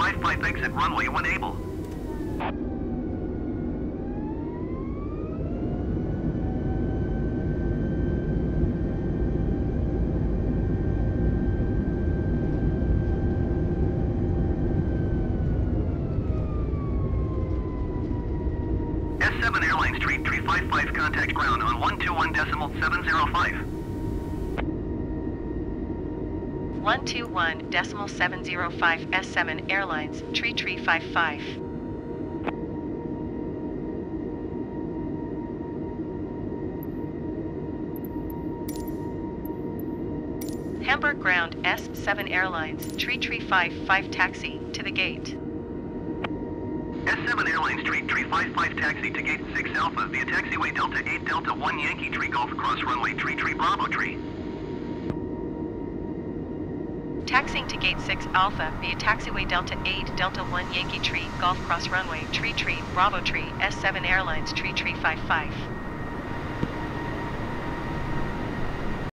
55 exit runway when able. S7 Airlines 3355 contact ground on 121.705. 121.705 S7 Airlines 3355. Hamburg ground S7 Airlines 3355 taxi to the gate. S7 Airlines 3355 taxi to gate 6 Alpha via taxiway Delta 8 Delta 1 Yankee Tree Golf cross runway Tree Bravo Tree. Taxiing to gate 6 Alpha via taxiway Delta 8 Delta 1 Yankee Tree Golf cross runway Tree Bravo Tree S7 Airlines 3355.